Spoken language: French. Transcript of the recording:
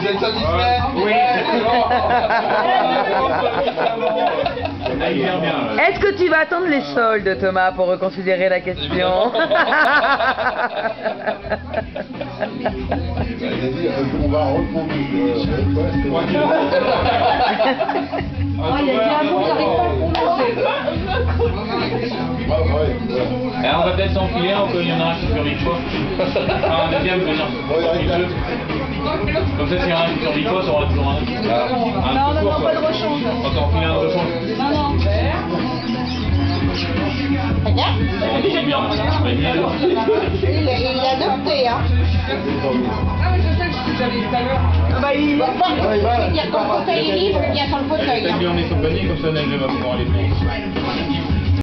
Vous êtes satisfait? Oui. Est-ce que tu vas attendre les soldes, Thomas, pour reconsidérer la question? On va reprendre. Oh, il a dit un mot, j'arrive pas à On va peut-être s'enfiler, encore il y en a un qui survit pas. Un deuxième venir. Comme ça, s'il y en a un qui survit pas, ça aura toujours un autre. Non, pas de rechange. On va s'enfiler un rechange. Non. Regarde, C'est bien. il a adopté, hein. Ah oui, c'est ça que j'avais tout à l'heure. Ah bah il va. Il y a ton fauteuil est libre, il y a sur le fauteuil. Peut-être lui emmener son panier, comme ça, Neige va pouvoir aller prendre.